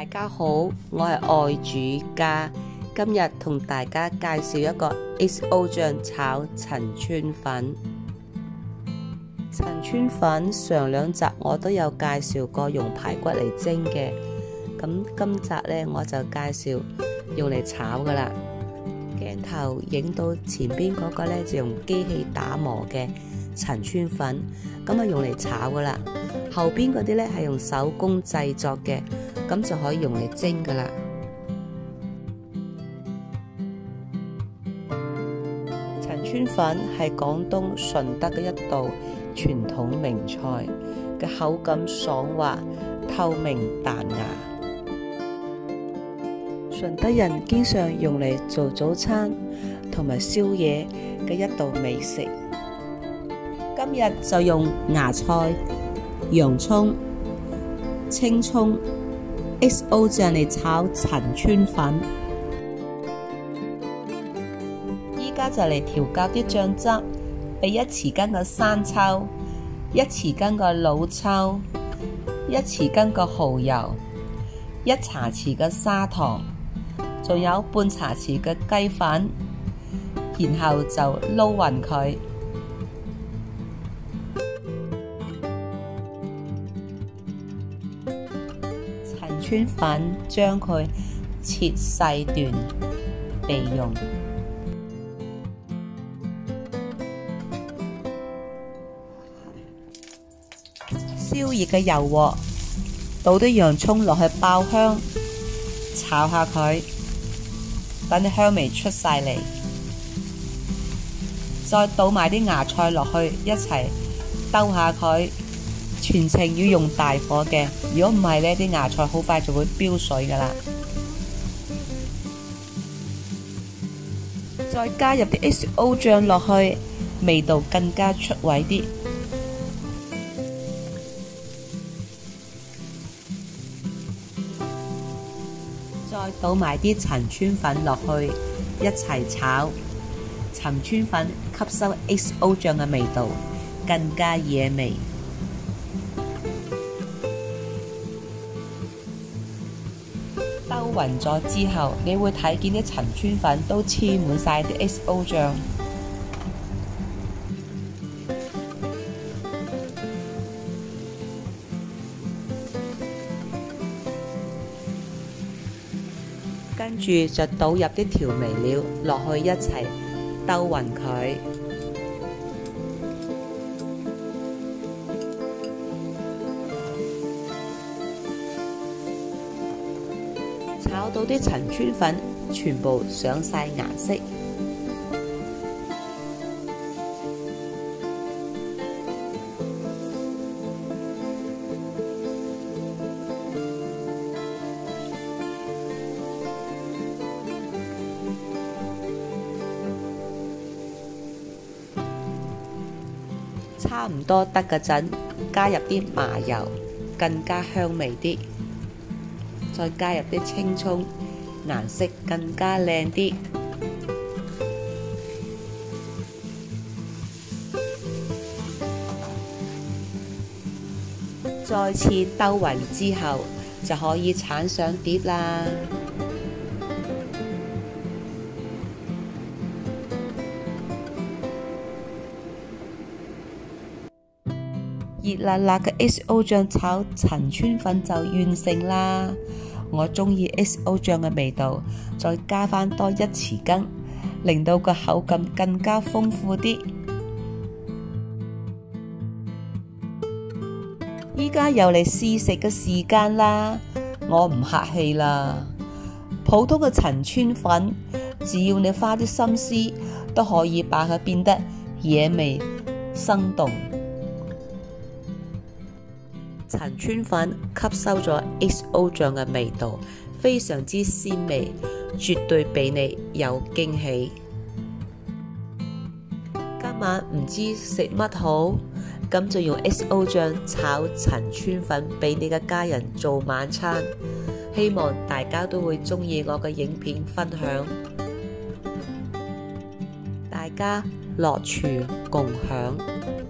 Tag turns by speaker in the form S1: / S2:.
S1: 大家好，我係愛煮家，今日同大家介紹一個 XO 醬炒陳村粉。陳村粉上兩集我都有介紹過用排骨嚟蒸嘅，咁今集呢，我就介紹用嚟炒噶啦。鏡頭影到前邊嗰個呢，就用機器打磨嘅陳村粉，咁啊用嚟炒噶啦。後邊嗰啲呢係用手工製作嘅，咁就可以用嚟蒸噶啦。陳村粉係廣東順德嘅一道傳統名菜，嘅口感爽滑、透明彈牙。順德人經常用嚟做早餐同埋宵夜嘅一道美食。今日就用芽菜、洋蔥、青蔥、XO 醬嚟炒陳村粉。依家就嚟調校啲醬汁，俾1匙羹嘅生抽、1匙羹嘅老抽、1匙羹嘅蠔油、1茶匙嘅砂糖，仲有半茶匙嘅雞粉，然後就撈勻佢。陳村粉將佢切細段備用。燒熱嘅油鑊，倒啲洋蔥落去爆香，炒下佢，等啲香味出晒嚟，再倒埋啲芽菜落去一齊兜下佢，全程要用大火嘅，如果唔係呢啲芽菜好快就會飆水噶啦。再加入啲 XO 醬落去，味道更加出位啲。再倒埋啲陳村粉落去，一齊炒。陳村粉吸收 XO 醬嘅味道，更加惹味。兜勻咗之後，你會睇見啲陳村粉都黐滿晒啲 XO 醬。跟住就倒入啲調味料落去一齊兜勻佢，炒到啲陳村粉全部上晒顏色。差唔多得嗰陣，加入啲麻油，更加香味啲。再加入啲青蔥，顏色更加靚啲。再次兜勻之後，就可以鏟上碟啦。熱辣辣嘅 XO 醬炒陳村粉就完成啦！我中意 XO 醬嘅味道，再加返多1匙羹，令到個口感更加豐富啲。依家又嚟試食嘅時間啦，我唔客氣啦！普通嘅陳村粉，只要你花啲心思，都可以把佢變得惹味生動。陳村粉吸收咗 XO 醬嘅味道，非常之鮮味，絕對俾你有驚喜。今晚唔知食乜好，咁就用 XO 醬炒陳村粉俾你嘅家人做晚餐。希望大家都會鍾意我嘅影片分享，大家樂廚共享。